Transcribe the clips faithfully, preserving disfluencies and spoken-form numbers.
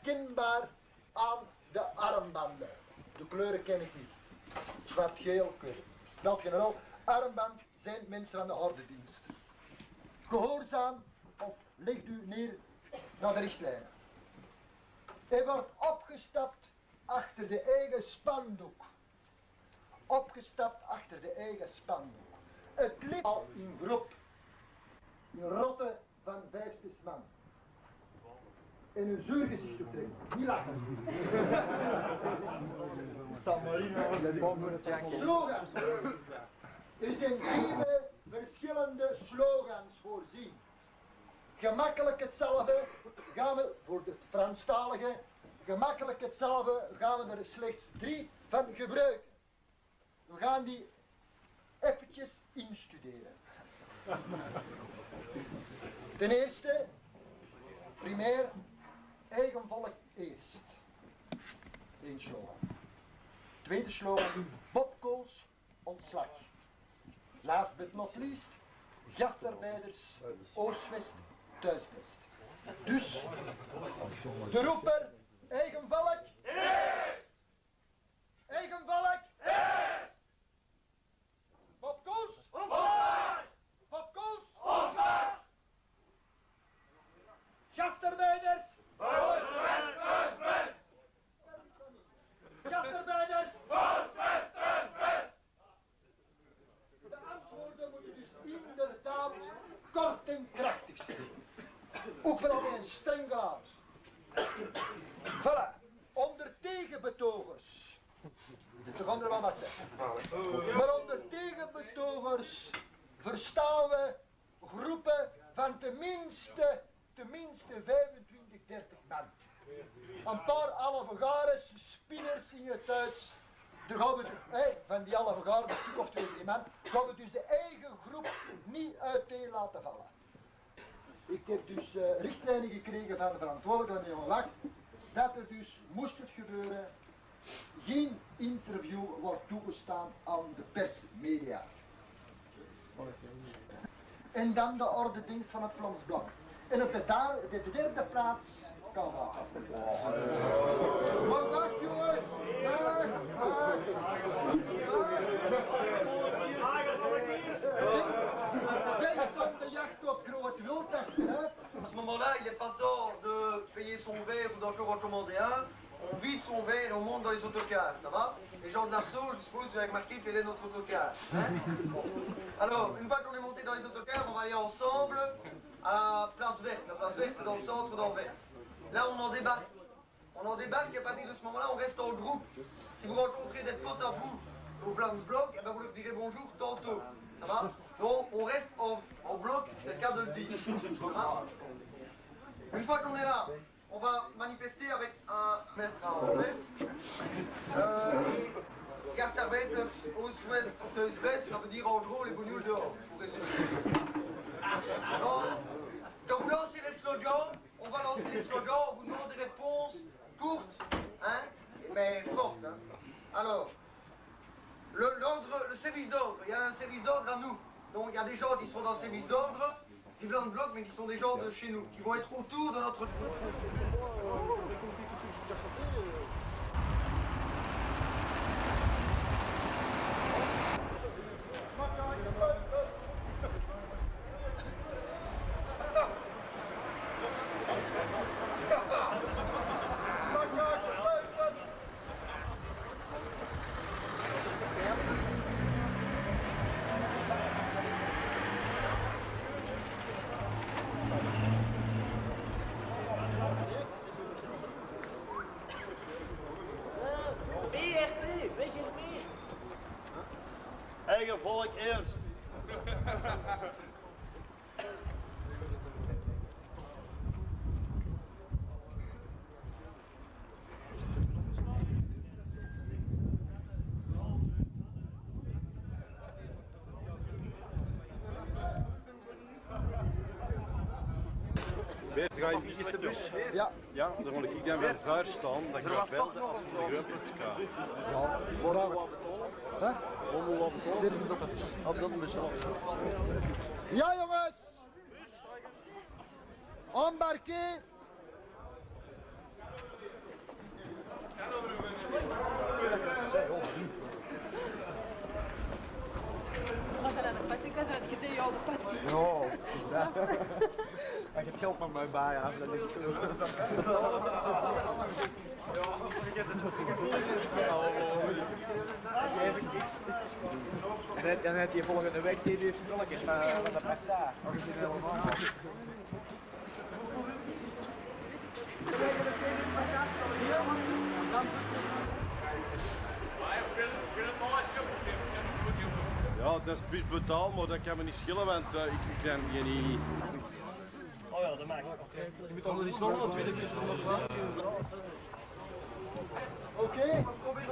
herkenbaar aan de armbanden. De kleuren ken ik niet. Zwart-geel, ik weet het. Wel generaal, armband zijn mensen van de ordedienst. Gehoorzaam of legt u neer naar de richtlijnen. Hij wordt opgestapt achter de eigen spandoek. Opgestapt achter de eigen spandoek. Het liep al in groep. In rotte van vijf, zes man. En een zuur gezicht optrekken. Niet lachen. Slogans. Er zijn zeven verschillende slogans voorzien. Gemakkelijk hetzelfde gaan we, voor de Franstalige, gemakkelijk hetzelfde gaan we er slechts drie van gebruiken. We gaan die eventjes instuderen. Ten eerste, primair, eigen volk eerst. Eén slogan. Tweede slogan, Bob Kools, ontslag. Last but not least, gastarbeiders, Oost-West, thuisbest. Dus, de roeper, eigen volk, eerst! Eigen volk, eerst! Bob Kools, ontslag! Bob Kools, ontslag! Gastarbeiders, Oost-West, thuisbest! Gastarbeiders, Oost-West, thuisbest! De antwoorden moeten dus inderdaad kort en krachtig zijn. Ook wel alleen streng gelaten. Voilà, onder tegenbetogers. Dat gaan er wel wat zeggen. Maar onder tegenbetogers verstaan we groepen van tenminste, tenminste vijfentwintig, dertig man. Een paar halvegares, spinners in het Duits. Daar gaan we, hey, van die halvegares, een stuk of twee, drie man, gaan we dus de eigen groep niet uiteen laten vallen. Ik heb dus uh, richtlijnen gekregen van de verantwoordelijke van de jonge lach, dat er dus, moest het gebeuren, geen interview wordt toegestaan aan de persmedia. En dan de ordendienst van het Vlaams Blok. En op de, daar, de, de derde plaats, kan dat alsjeblieft. Maar wacht jongens, wacht, wacht, Denk aan de jacht op groot wild achteruit. À ce moment-là, il n'est pas tort de payer son verre ou d'en recommander un. On vide son verre et on monte dans les autocars, ça va? Les gens de Nassau, je suppose, vous avez remarqué quel est notre autocar. Hein? Alors, une fois qu'on est monté dans les autocars, on va aller ensemble à la place verte. La place verte, c'est dans le centre d'Anvers. Là, on en débarque. On en débarque et à partir de ce moment-là, on reste en groupe. Si vous rencontrez des potes à vous au Vlaams Blok, eh ben vous leur direz bonjour tantôt. Ça va? Donc, on reste en, en bloc, c'est le cas de le dire. Ça va? Une fois qu'on est là, on va manifester avec un mestre à Anvers. Euh, et gastarbeiders, Oost-West, Thuis-West, ça veut dire en gros les bougnoules dehors, pour résumer. Donc, quand vous lancez les slogans, on va lancer les slogans, on vous demande des réponses courtes, hein, mais fortes. Hein. Alors, le, l'ordre, le service d'ordre, il y a un service d'ordre à nous. Donc il y a des gens qui sont dans le service d'ordre, qui Vlaams Blok, mais qui sont des gens de chez nous, qui vont être autour de notre... Eigen volk eerst. Best, ga je in de eerste bus? Ja. Ja, dan wil ik dan weer daar staan, dat ik ga belden als we de Grumpels gaan. Ja, vooruit. Hè? Zitten dat er op dat bus. Ja jongens! Embarqué! Als je het geld maar mij bij hebt, dan is het goed. En dan heb je volgende week die dus spulletjes van de partij. Origineel normaal. Ja, dat is best brutaal, maar dat kan me niet schillen, want uh, ik, ik kan je niet... Oh ja, dat maakt. Je moet onder die stoel op tweede keer. Oké?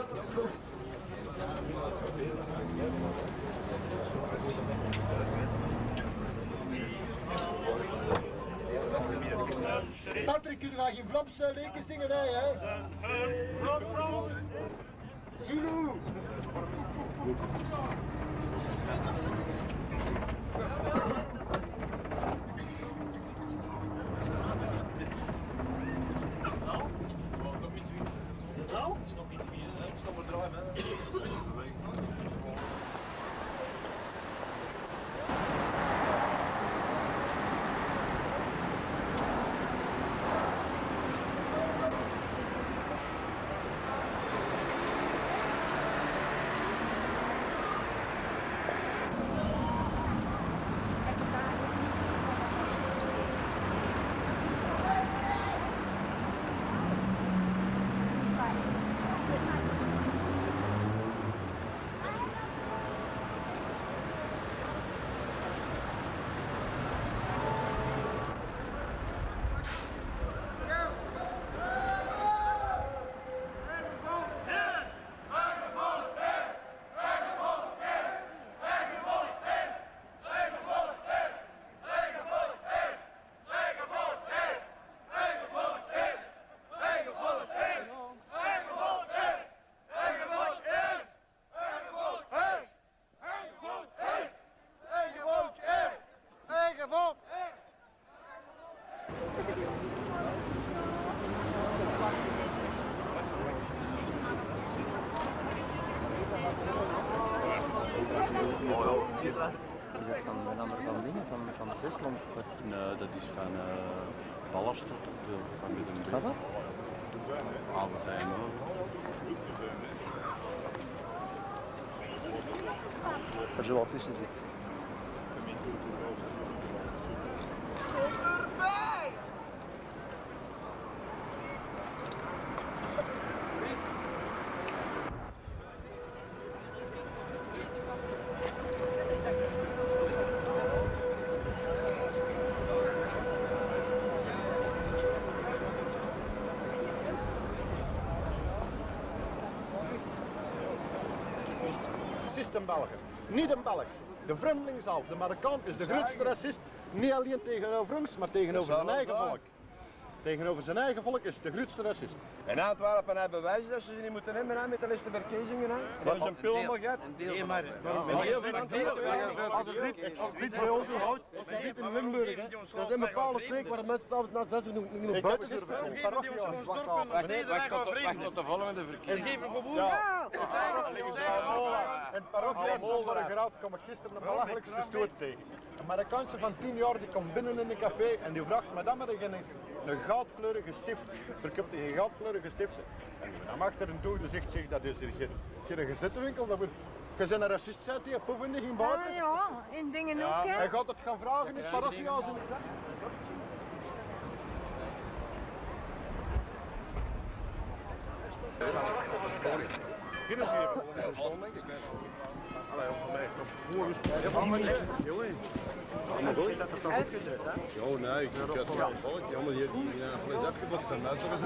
Patrick, kunnen wij geen Vlaams uh, leken zingen, hè? hè? Zulu! Is dat van de andere kant dingen, van, van het Westland? Nee, dat is van uh, Ballerstad of de, van Middenberg. Wat dat? Alle zijn hoor. Er zo wat tussen zit. Een Belger. Niet een Belg. De vreemdeling zelf, de Marokkaan, is de grootste racist. Niet alleen tegenover ons, maar tegenover zijn eigen volk. Tegenover zijn eigen volk is de grootste racist. En Antwerpen hebben bewijs dat ze ze niet moeten hebben hè, met de laatste verkiezingen. Hè. Dat is een film gehad. Nee, maar Als je ziet, als je ziet bij ons hoe oud, als je ziet in Limburg, hè, dat is een bepaalde streek waar de mensen zelfs na zes uur niet nog buiten durven. Een parochie aan zwart af. Wacht tot de volgende verkiezingen. Ja. En parochie aan Graaf kwam ik gisteren een belachelijkste stoot tegen. Een Marokkaanse van tien jaar die komt binnen in een café en die vraagt madame dat je een, een goudkleurige stift, verkoopt hij een goudkleurige stift. En dan achter een toe zegt zich dat is hier geen, geen gezette winkel, dat wordt... Je bent een racist, zei hij, poeven niet in buiten. Ah ja, in dingen ook hè. Hij gaat het gaan vragen in het parochiehuis. Geen Allee, op mij. Hoe is het? Jongen. Allemaal goed? Ja, nee, ik heb het wel volk. Ja, maar die hebben een fles afgebotst en dat is het.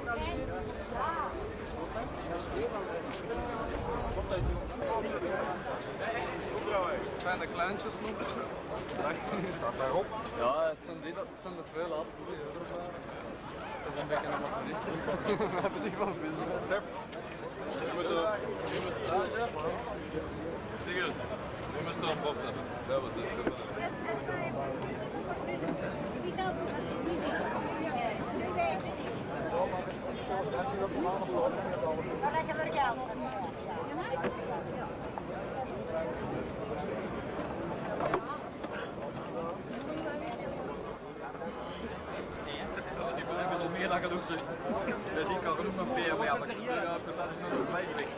Zijn de kleintjes nog? Staat daarop. Ja, het zijn, die, het zijn de twee laatste drie euro. Dat is een beetje een motorist. We hebben zich wel veel. Je moet er... Sigurd, we moeten er op hebben. Dat was het. Dan leg je er geld. Dus die kan genoeg nog meer, maar ja, dat is nog bij weg.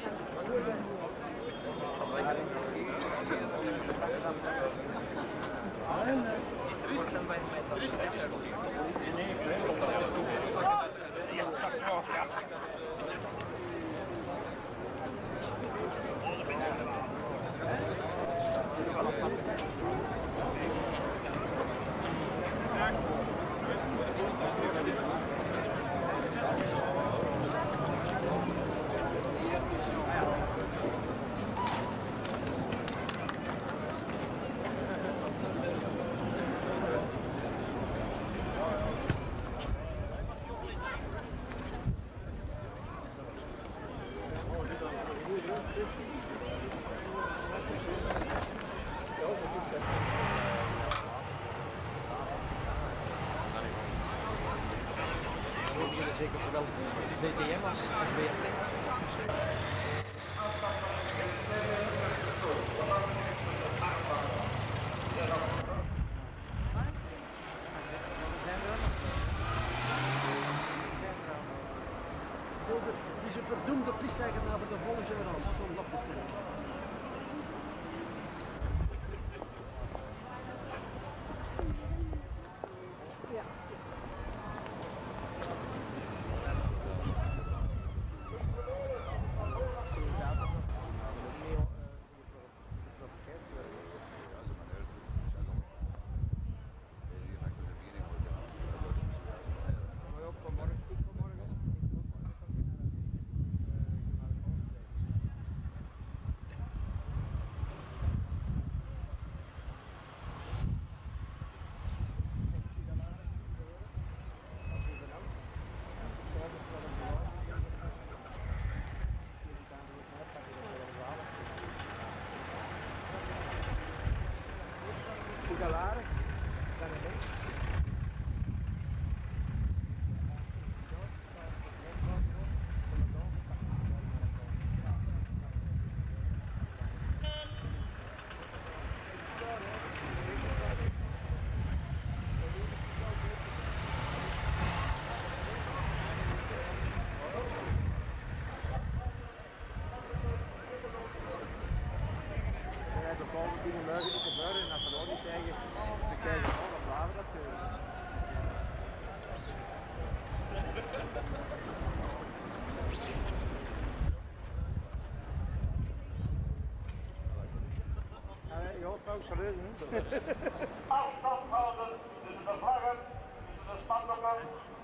Zeker zowel V T M als B R T. Die is een verdoemde plichteigenaar voor de volle generatie om op te stellen. Afstand houden tussen de vlaggen, tussen de spandoeken.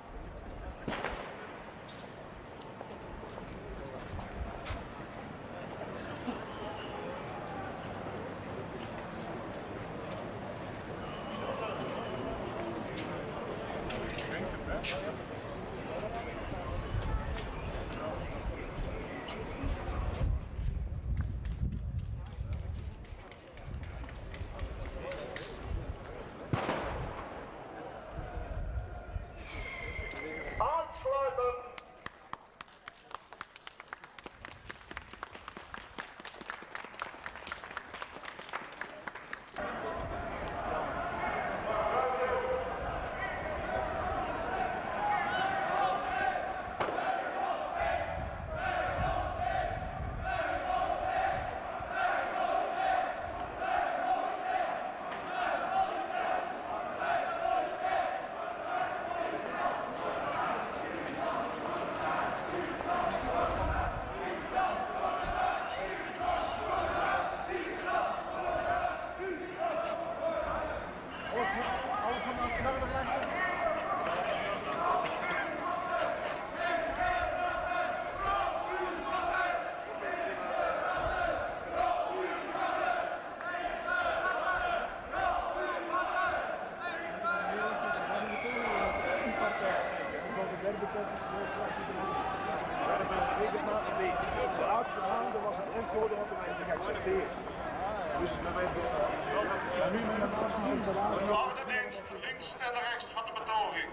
De laatste maanden was het encode wat er werd geaccepteerd. Dus en nu met een laatste maand de laatste. Orde dienst links en rechts van de betoging.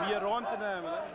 meer ruimte nemen. Hè.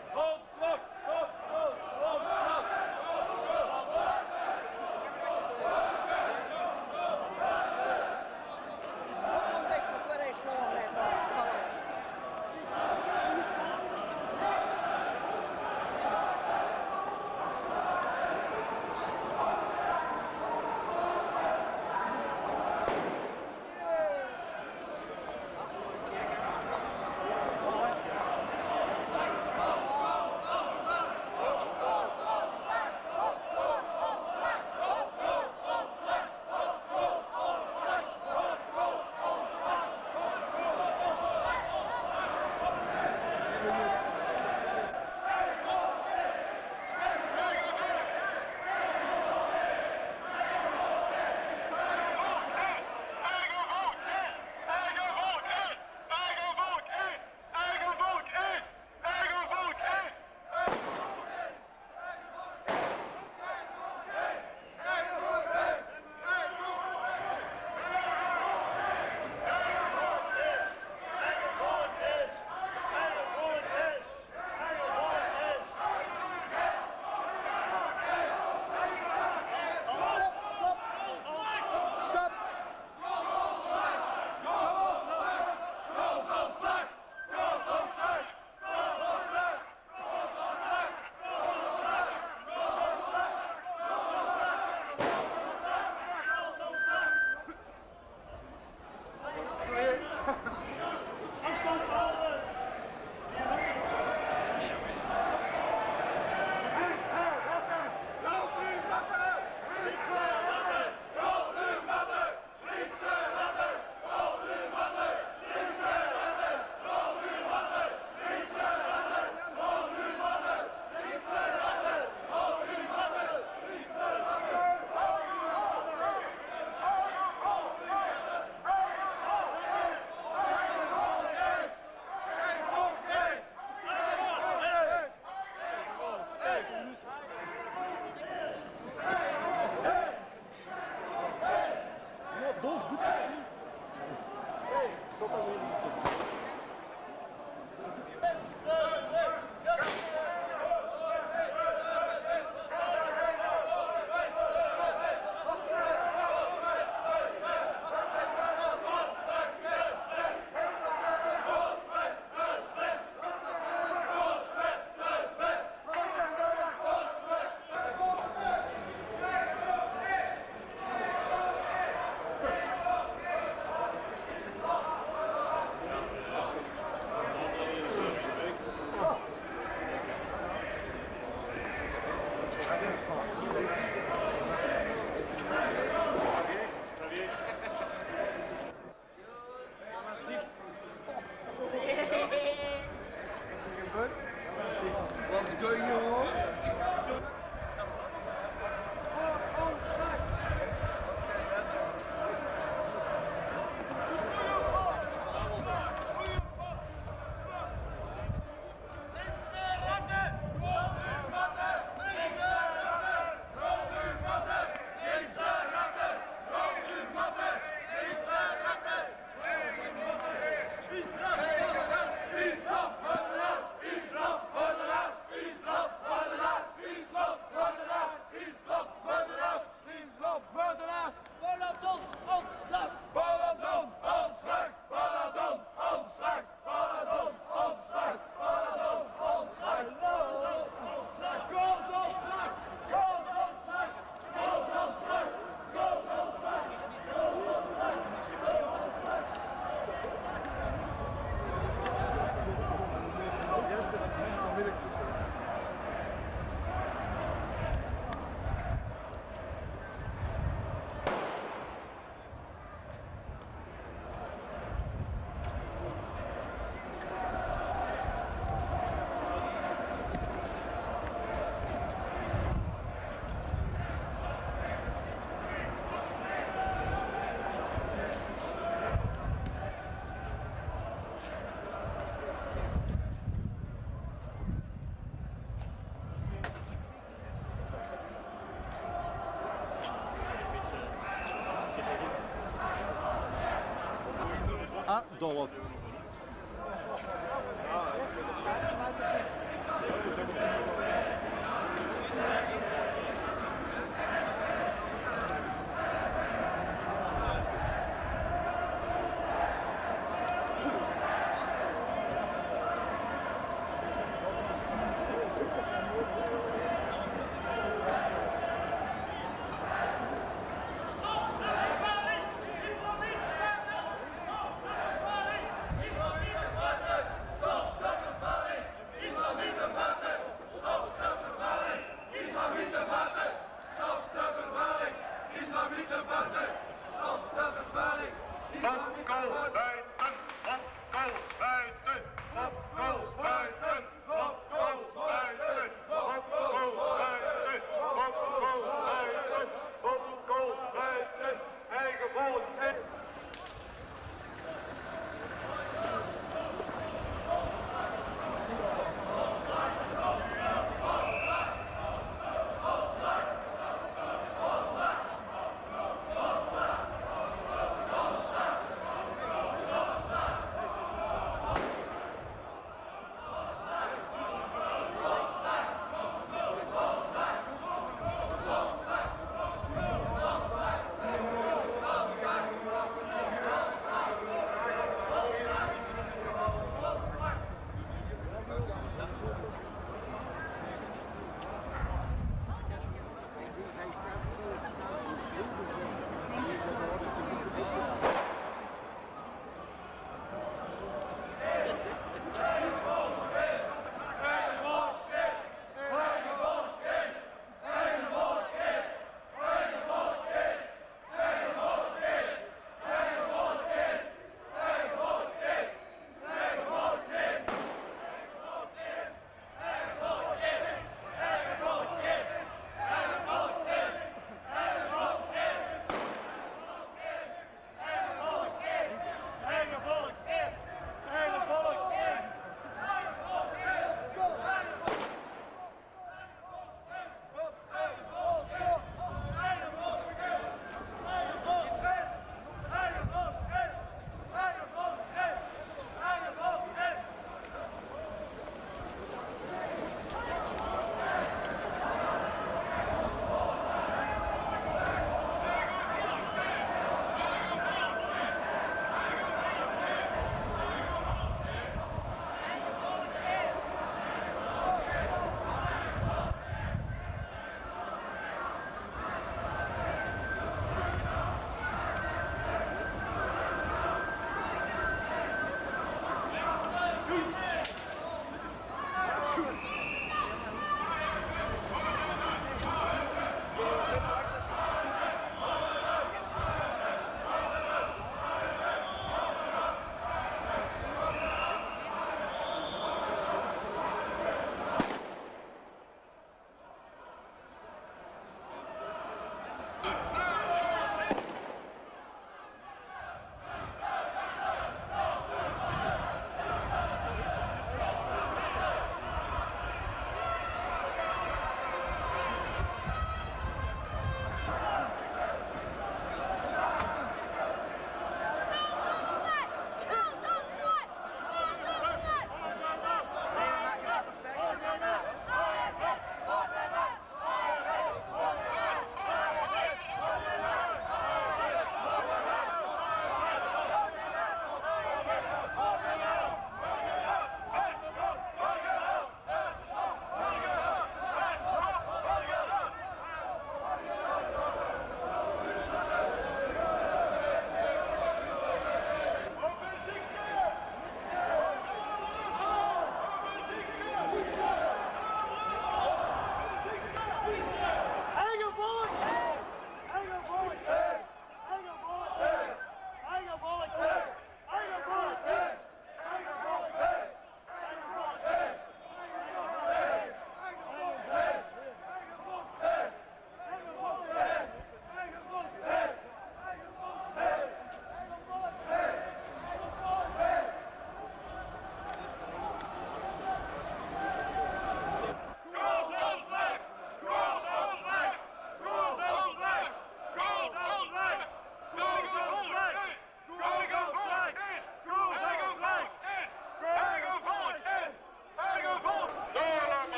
Adolf.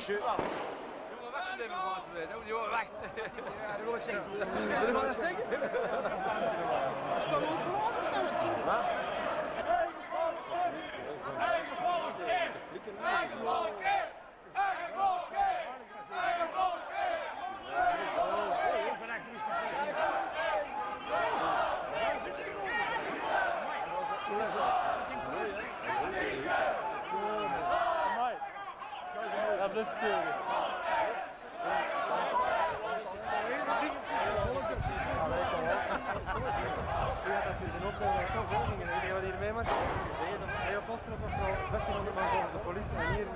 Zusje. Doe maar weg te nemen van ze weten. Die hoor weg. Ja, dat wil ik zeggen. Wil je maar eens zeggen? Eigen volk is! Eigen volk is! Eigen volk is! Eigen volk Ja, dat is het. Hij op ons was er al zestienhonderd man volgens de politie en hier...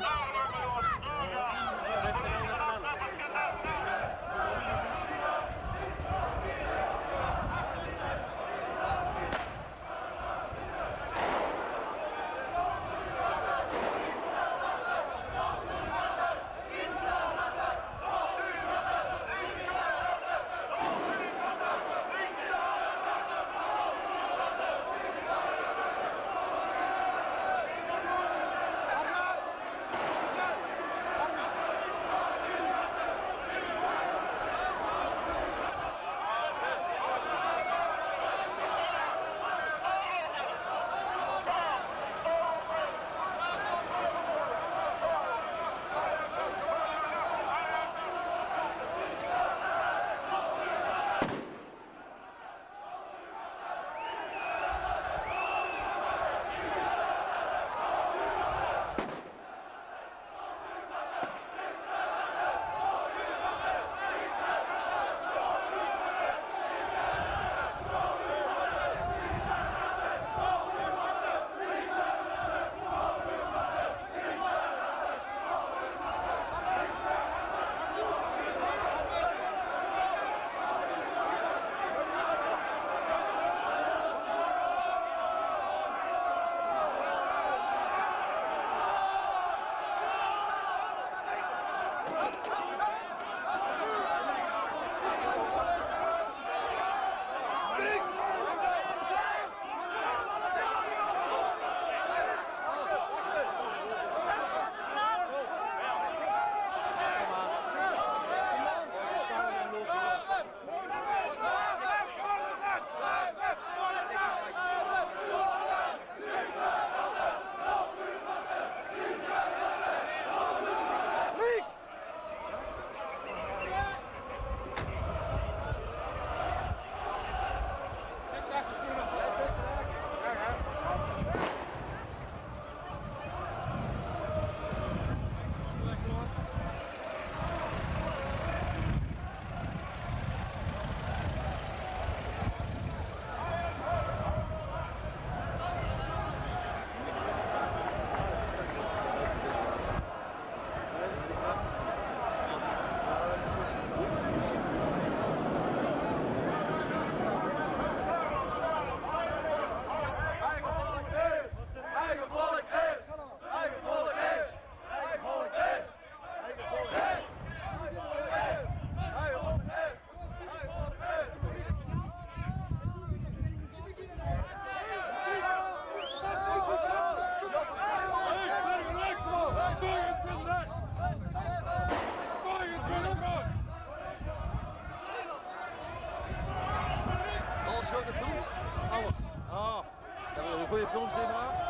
Goeie films zien maar.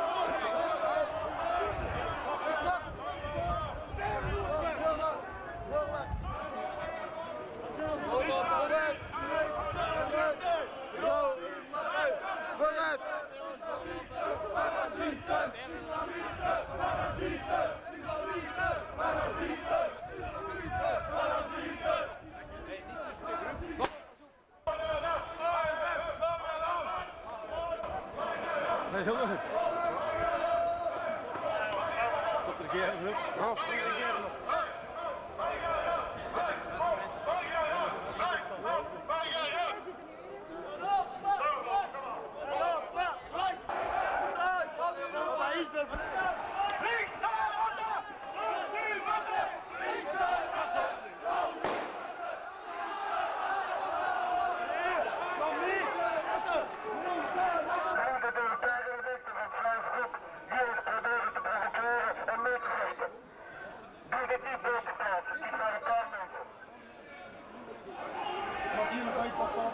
Hey jongen. Stop de regering op. Stop de regering op. Dit is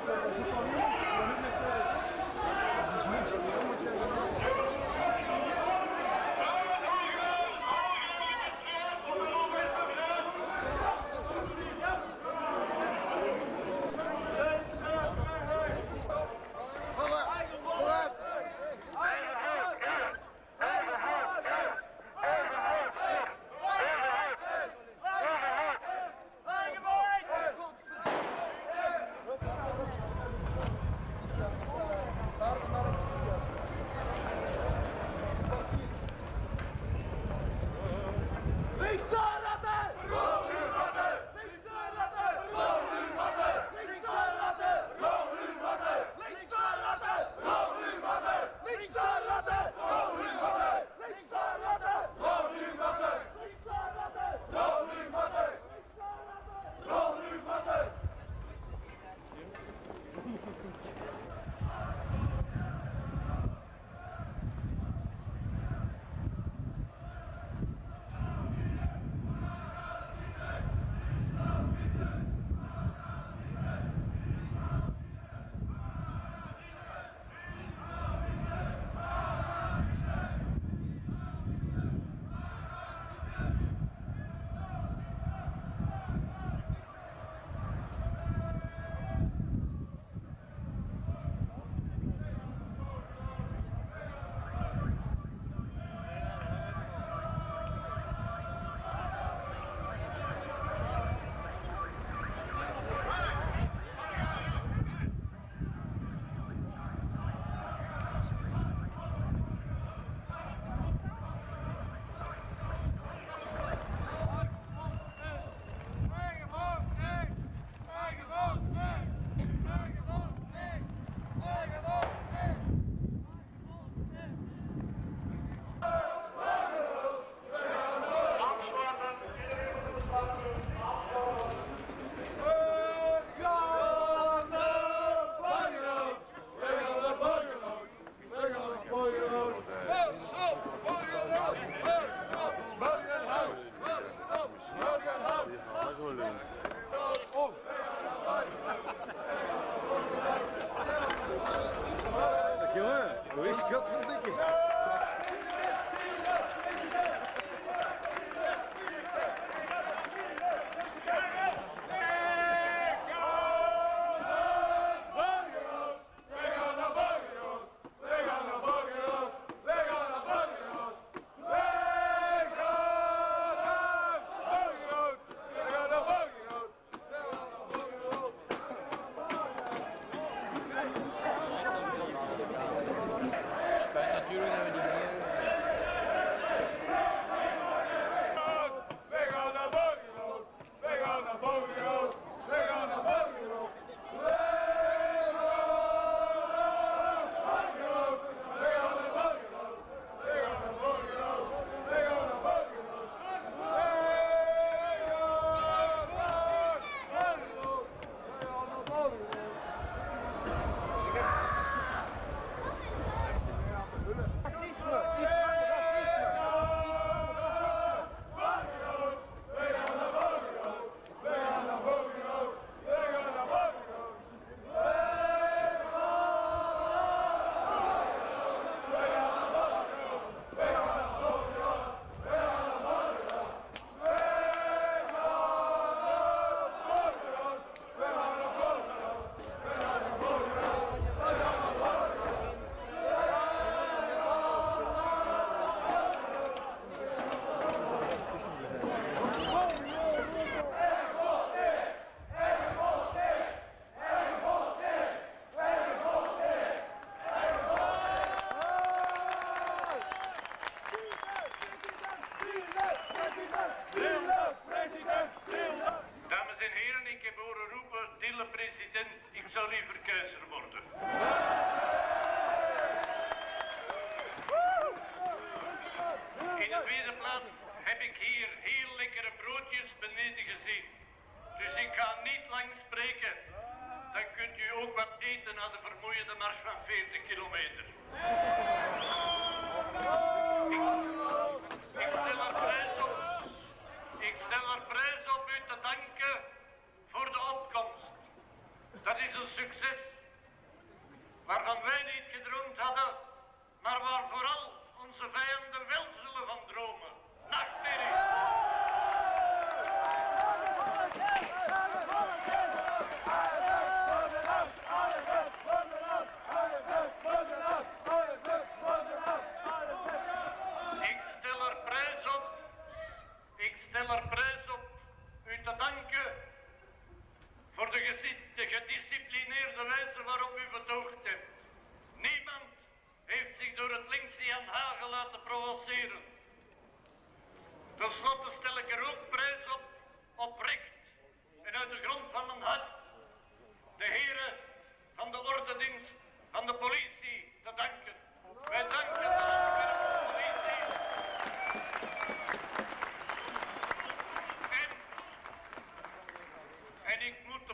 Dat is een succes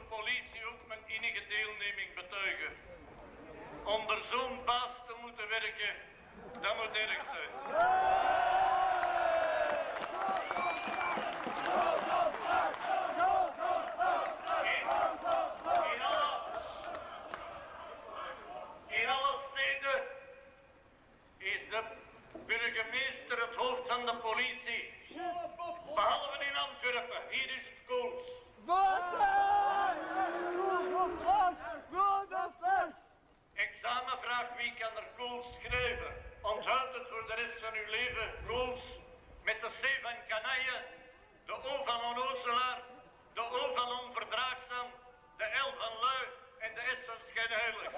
politie ook mijn enige deelneming betuigen. Onder zo'n baas te moeten werken, dat moet erg zijn. In alle, in alle steden is de burgemeester het hoofd van de politie. Behalve in Antwerpen, hier is het Kools. Examenvraag, wie kan er Kools schrijven? Onthoud het voor de rest van uw leven. Kools met de C van kanaille, de O van onnozelaar, de O van onverdraagzaam, de L van lui en de S van schijnheilig.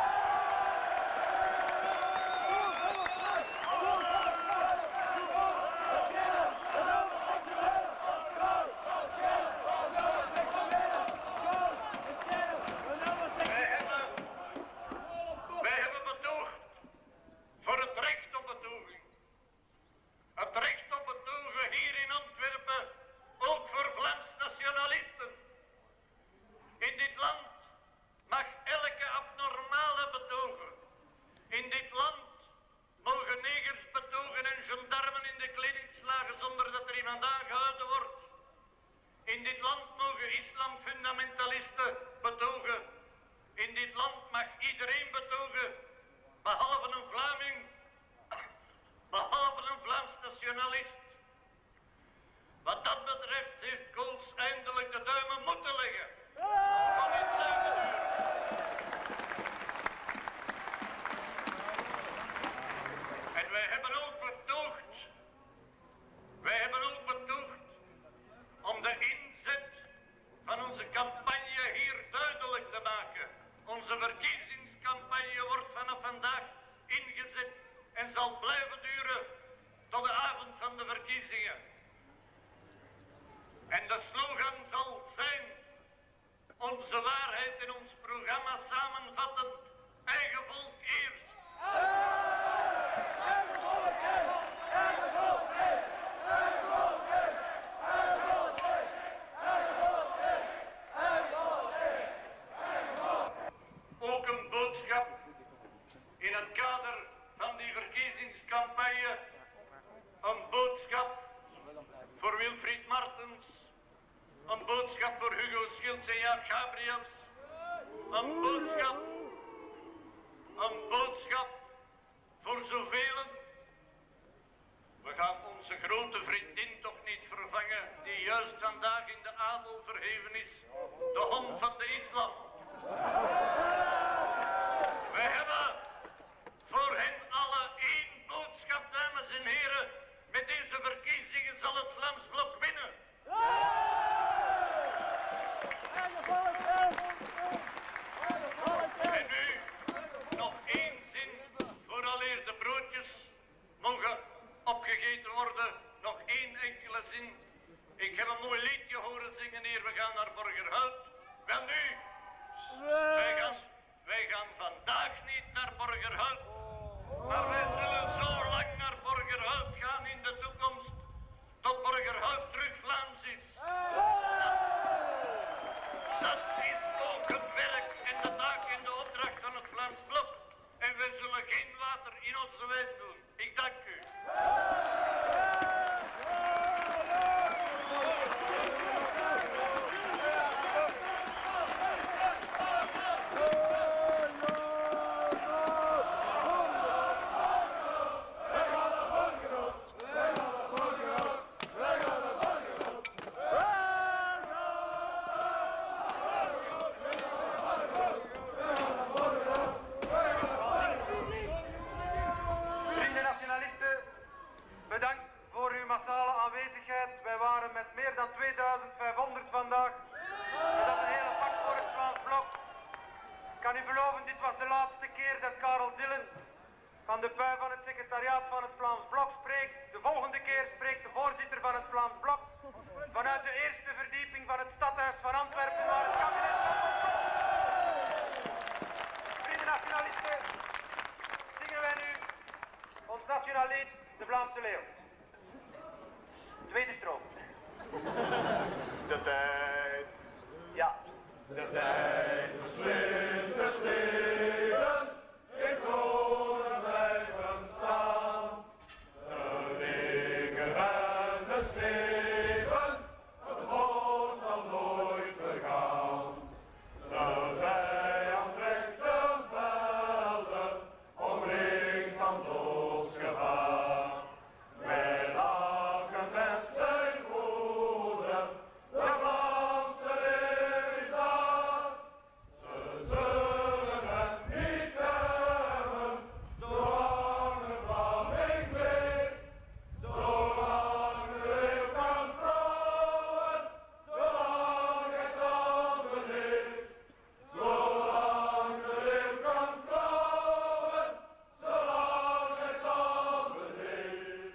Het recht op betogen hier in Antwerpen, ook voor Vlaams nationalisten. In dit land mag elke abnormale betogen. In dit land mogen negers betogen en gendarmen in de kledingslagen zonder dat er iemand aangehouden wordt. In dit land mogen islamfundamentalisten betogen. In dit land mag iedereen betogen, behalve een Vlaming. Behalve een Vlaams nationalist. Wat dat betreft heeft Kools eindelijk de duimen moeten leggen. Van in zuigeduur. En wij hebben ook betoogd. Wij hebben ook betoogd om de inzet van onze campagne hier duidelijk te maken. Onze verkiezingscampagne wordt vanaf vandaag ingezet en zal blijven duren tot de avond van de verkiezingen. En de slogan zal zijn, onze waarheid in ons programma samenvattend, eigen volk eerst. Eigen volk eerst! Eigen volk eerst! Eigen volk eerst! Eigen volk eerst! Eigen volk eerst! Eigen volk eerst! Eigen volk eerst! Ook een boodschap in het kader van die verkiezingscampagne, een boodschap voor Wilfried Martens, een boodschap voor Hugo Schilds en Jaap Gabriels, een boodschap, een boodschap voor zoveel. We gaan onze grote vriendin toch niet vervangen, die juist vandaag in de adel verheven is, de hond van de islam. We hebben voor hen alle één boodschap, dames en heren. Met deze verkiezingen zal het Vlaams Blok winnen. En nu nog één zin vooraleer de broodjes mogen opgegeten worden. Nog één enkele zin. Ik heb een mooi liedje horen zingen hier. We gaan naar Borgerhout. Wel nu, wij gaan, wij gaan vandaag niet naar Borgerhout. Maar wij zullen zo lang naar Borgerhout gaan in de toekomst, tot Borgerhout terug Vlaams is. Dat, dat is ook het werk en de taak en de opdracht van het Vlaams Blok. En wij zullen geen water in onze wijn doen. Ik dank u. Van de pui van het secretariaat van het Vlaams Blok spreekt. De volgende keer spreekt de voorzitter van het Vlaams Blok. Vanuit de eerste verdieping van het stadhuis van Antwerpen, waar het kabinet... Vrienden nationalisten, zingen wij nu ons nationaal lied, de Vlaamse Leeuw. Tweede stroom. De tijd. Ja, De tijd verslindt de steden, in kronen blijven staan. De dingen en de steven, het woord zal nooit vergaan. De vijand trekt de velden, omringd van doodsgevaar. Wij lachen met zijn broeder, de Vlaamse leeuw is daar. Ze zullen hem niet hebben, zolang de Vlaming leeft. Zolang de leeuw kan vrouwen, zolang het amber leeft. Zolang de leeuw kan vrouwen, zolang het amber leeft.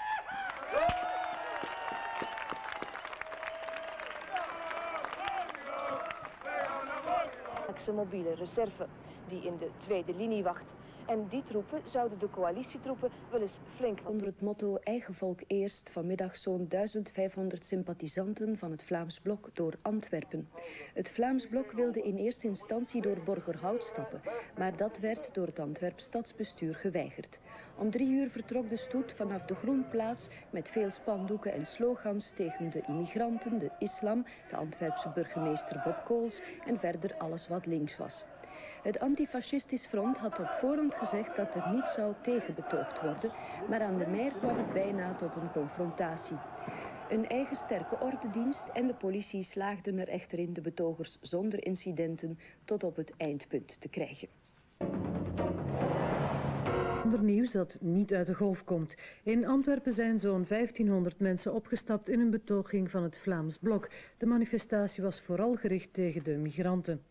De mobiele reserve die in de tweede linie wacht. En die troepen zouden de coalitietroepen wel eens flink... Onder het motto Eigen volk eerst vanmiddag zo'n duizend vijfhonderd sympathisanten van het Vlaams Blok door Antwerpen. Het Vlaams Blok wilde in eerste instantie door Borgerhout stappen, maar dat werd door het Antwerps stadsbestuur geweigerd. Om drie uur vertrok de stoet vanaf de Groenplaats met veel spandoeken en slogans tegen de immigranten, de islam, de Antwerpse burgemeester Bob Kools en verder alles wat links was. Het antifascistisch front had op voorhand gezegd dat er niet zou tegenbetoogd worden, maar aan de Meer kwam het bijna tot een confrontatie. Een eigen sterke ordedienst en de politie slaagden er echter in de betogers zonder incidenten tot op het eindpunt te krijgen. Ander nieuws dat niet uit de golf komt. In Antwerpen zijn zo'n vijftienhonderd mensen opgestapt in een betoging van het Vlaams Blok. De manifestatie was vooral gericht tegen de migranten.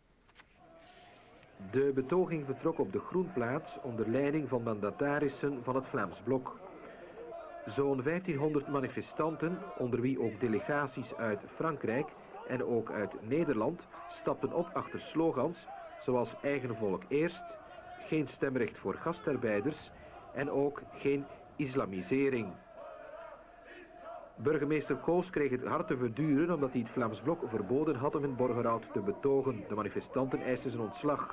De betoging vertrok op de Groenplaats onder leiding van mandatarissen van het Vlaams Blok. Zo'n vijftienhonderd manifestanten, onder wie ook delegaties uit Frankrijk en ook uit Nederland, stapten op achter slogans zoals eigen volk eerst, geen stemrecht voor gastarbeiders en ook geen islamisering. Burgemeester Kools kreeg het hard te verduren omdat hij het Vlaams Blok verboden had om in Borgerhout te betogen. De manifestanten eisten zijn ontslag.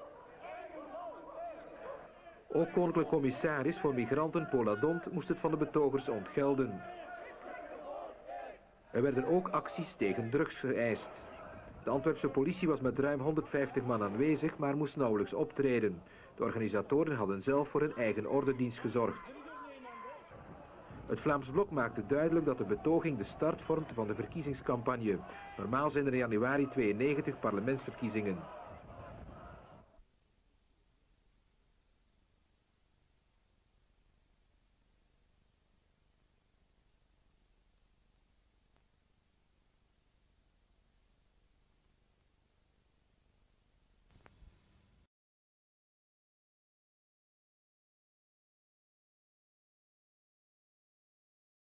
Ook koninklijk commissaris voor migranten Paul Ladont moest het van de betogers ontgelden. Er werden ook acties tegen drugs geëist. De Antwerpse politie was met ruim honderdvijftig man aanwezig, maar moest nauwelijks optreden. De organisatoren hadden zelf voor hun eigen ordedienst gezorgd. Het Vlaams Blok maakte duidelijk dat de betoging de start vormt van de verkiezingscampagne. Normaal zijn er in januari tweeënnegentig parlementsverkiezingen.